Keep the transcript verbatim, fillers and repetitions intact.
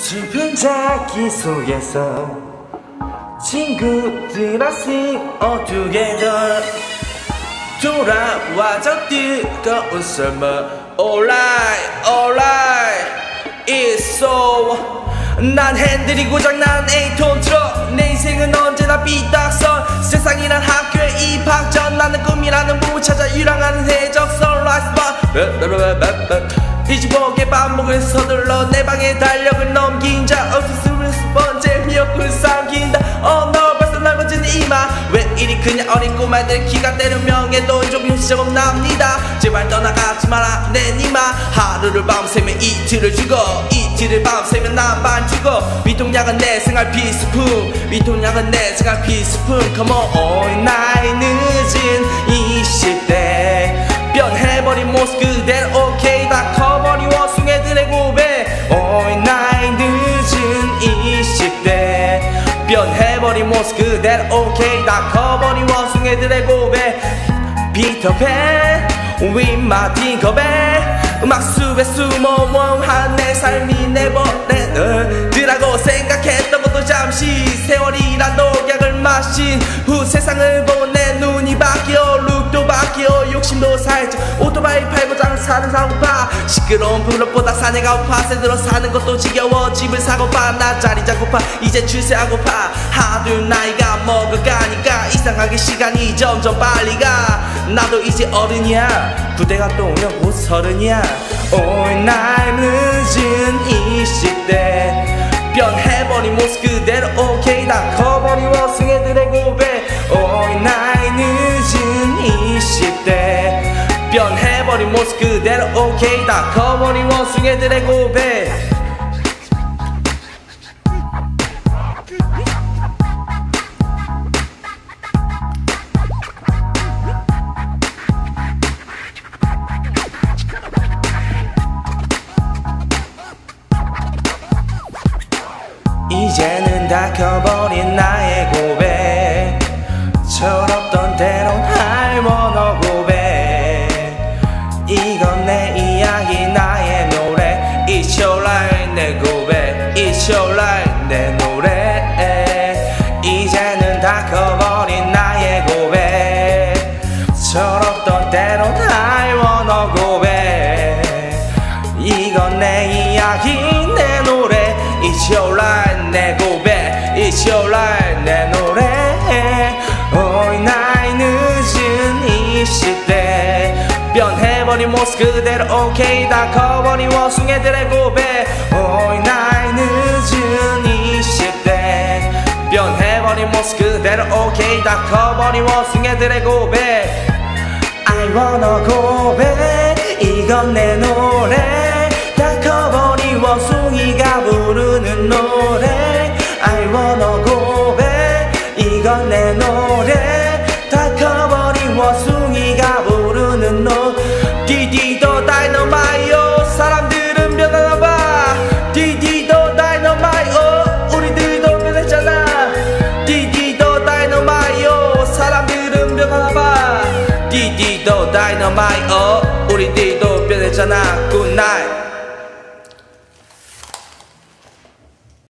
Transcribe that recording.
슬픈 자기 속에서 친구들아 sing all together. 돌아와줘 뜨거운 summer. Alright, alright, it's so. 난 핸들이 고장난 에이톤 트럭. 내 인생은 언제나 삐딱선. 세상이란 학교에 입학 전 나는 꿈이라는 부부 찾아 유랑하는 해적선. 뒤집어게 반복을 서둘러 내 방에 달력을 넘긴 자 없었으면 번째 미역국을 삼킨다. Oh no, 벌써 넓어지는 이마. 왜 이리 그냥 어린 꼬마들 기가 때려 명예도 조금 시작은 납니다. 제발 떠나가지 마라 내 니마. 하루를 밤새면 이틀을 죽어, 이틀을 밤새면 난 반 죽어. 위통약은 내 생활 필수품, 위통약은 내 생활 필수품. Come on, all night 늦은 이십 대 변해버린 모습 그대로 오케이 다 커버린 원숭이들의 고백. All night 늦은 이십 대 변해버린 모습 그대로 오케이 다 커버린 원숭이들의 고백. 피터팬 윗마틴 거백 음악 숲에 숨어모한 내 삶이 내버려더라고 생각했던 것도 잠시 세월이란 독약을 마신 후 세상을 본 내 눈이 바뀌어 룩도 바뀌어 욕심도 살짝 오토바이 팔고 장사는 사고파. 시끄러운 블록보다 사내가 고파. 새들어 사는 것도 지겨워 집을 사고파. 나 자리 잡고파 이제 출세하고파. 하도 나이가 먹어가니까 이상하게 시간이 점점 빨리 가. 나도 이제 어른이야. 부대가 또 오면 곧 서른이야. All night 늦은 이십 대 변해버린 모습 그대로 오케이 다 커버린 원숭이들의 고백. All night 늦은 이십 대 변해버린 모습 그대로 오케이 다 커버린 원숭이들의 고백. 이제는 다 커버린 나의 고백. 철없던 때론 할머너 고백. 이건 내 이야기 나의 노래. It's your life 내 고백. It's your life 내 노래. 이제는 다 커버린 나의 고백. 철없던 때론 할머너 고백. 이건 내 이야기 내 노래. It's your life 내 고백. It's your life 내 노래. All night 늦은 이십 대 변해버린 모습 그대로 오케이 다 커버린 원숭이들의 고백. All night 늦은 이십 대 변해버린 모습 그대로 오케이 다 커버린 원숭이들의 고백. I wanna 고백 이건 내 노래. 다 커버린 원숭이가 부르는 노래. I wanna 고백 이건 내 노래. 다 커버린 원숭이가 부르는 노래. 디디도 다이너마이오 사람들은 변하나봐. 디디도 다이너마이오 우리들도 변했잖아. 디디도 다이너마이오 사람들은 변하나봐. 디디도 다이너마이오 우리들도 변했잖아. 굿나잇.